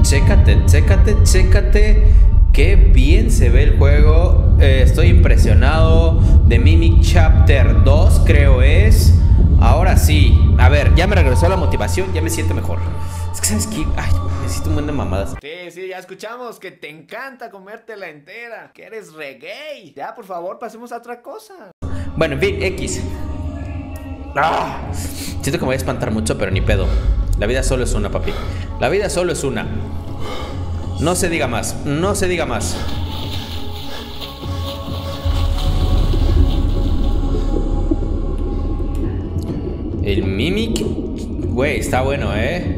Chécate, chécate, chécate. Qué bien se ve el juego. Estoy impresionado. The Mimic Chapter 2 creo es. Ahora sí. A ver, ya me regresó la motivación. Ya me siento mejor. Es que sabes que... Ay, necesito un buen de mamadas. Sí, ya escuchamos que te encanta comértela entera. Que eres re gay. Ya, por favor, pasemos a otra cosa. Bueno, en fin, X. Siento que me voy a espantar mucho, pero ni pedo. La vida solo es una, papi. La vida solo es una. No se diga más. No se diga más. El Mimic. Güey, está bueno,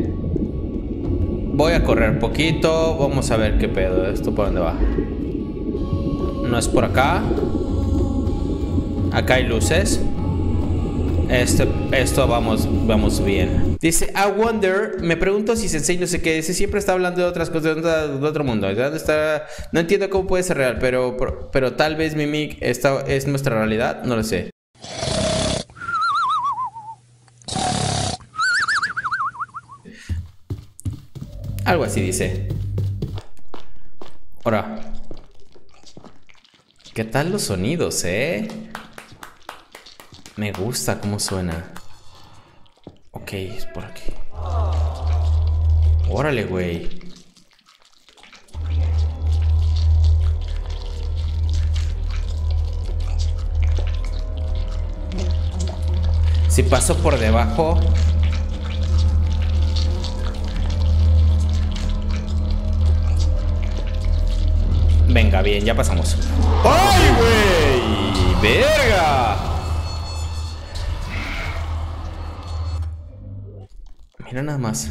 Voy a correr poquito. Vamos a ver qué pedo. ¿Esto por dónde va? No es por acá. Acá hay luces. Esto vamos bien. Dice, I wonder, me pregunto si Sensei no sé qué. Ese siempre está hablando de otras cosas, de otro mundo. ¿De dónde está? No entiendo cómo puede ser real, pero tal vez Mimic esta es nuestra realidad. No lo sé. Algo así dice. Ahora, ¿qué tal los sonidos, Me gusta cómo suena. Ok, es por aquí. Órale, güey. Si paso por debajo. Venga, bien, ya pasamos. ¡Ay, güey! ¡Verga! Mira nada más.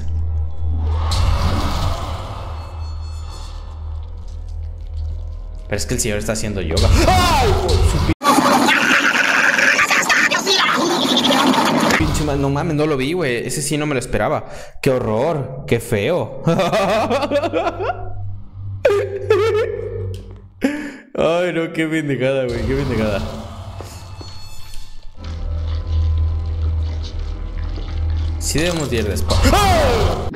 Pero es que el señor está haciendo yoga. ¡Ay! Pinche man, no mames, no lo vi, güey. Ese sí no me lo esperaba. ¡Qué horror! ¡Qué feo! Ay, no, qué pendejada, güey. Qué pendejada. Sí debemos de ir despacio. ¡Oh!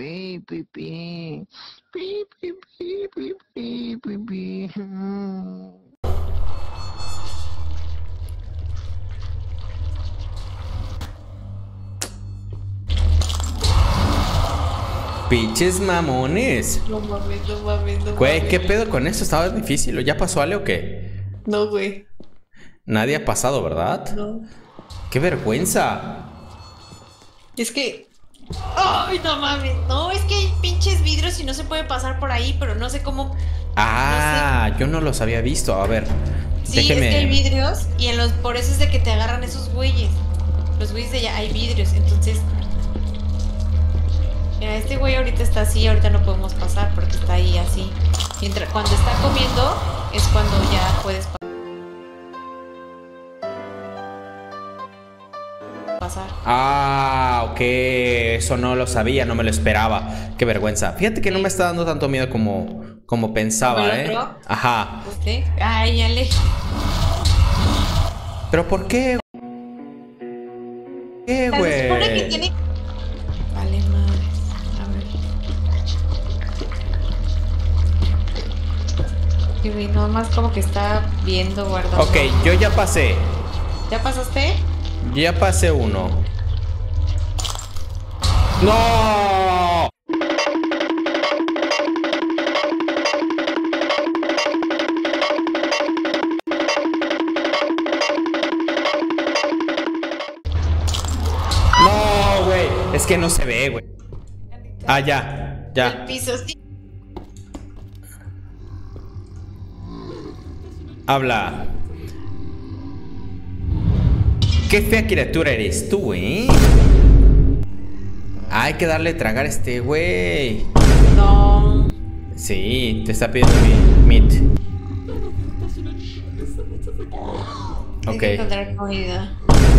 Pinches mamones. No mames, no mames, no Güey, mames. ¿qué pedo con eso? ¿Estaba difícil? ¿Ya pasó Ale o qué? No, güey. Nadie ha pasado, ¿verdad? No. ¡Qué vergüenza! Es que... ¡Ay, no mames! No, es que hay pinches vidrios y no se puede pasar por ahí, pero no sé cómo... Ah, no sé. yo no los había visto. A ver, Sí, déjeme... es que hay vidrios y en los... por eso es de que te agarran esos güeyes. Los güeyes de allá hay vidrios, entonces... Mira, este güey ahorita está así, ahorita no podemos pasar porque está ahí así. Mientras, cuando está comiendo es cuando ya puedes pasar. Ah, ok. Eso no lo sabía, no me lo esperaba. Qué vergüenza. Fíjate que no me está dando tanto miedo como pensaba, ¿Como el otro? Ajá. ¿Usted? Ay, ya le... ¿Pero por qué? ¿Qué, Se supone que güey? tiene... Vale, madre. A ver. Y güey, nomás como que está viendo, guardando. Ok, yo ya pasé. ¿Ya pasaste? Ya pasé uno. ¡No! No, güey. Es que no se ve, güey. Ah, ya. El Ya. piso, sí. Habla. Qué fea criatura eres tú, Hay que darle tragar a este güey. No. Sí, te está pidiendo meat. Hay Ok. que encontrar comida.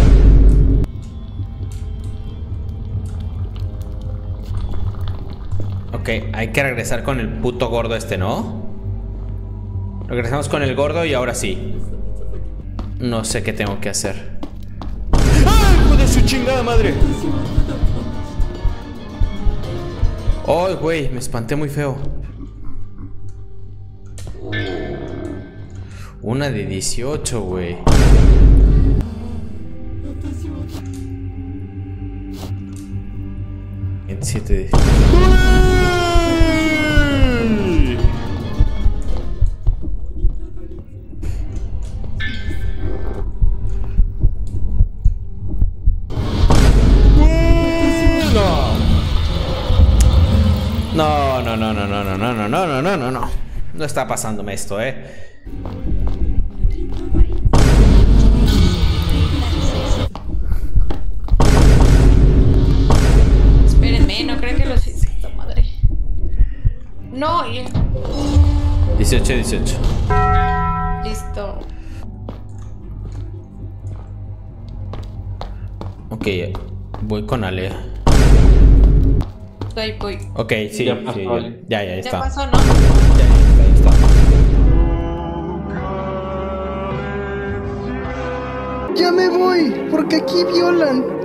Ok, hay que regresar con el puto gordo este, ¿no? Regresamos con el gordo y ahora sí. No sé qué tengo que hacer. ¡Ah, hijo de su chingada madre! ¡Ay, güey! Me espanté muy feo. Una de 18, güey. En 7 de... No. No está pasándome esto, Espérenme, no creo que los... Esta madre. No, 18. Listo. Ok, voy con Ale. Ahí voy. Ok, sí, Ya pasó, Ale. ya Ya está. pasó, ¿no? Ya está. Ya me voy, porque aquí violan.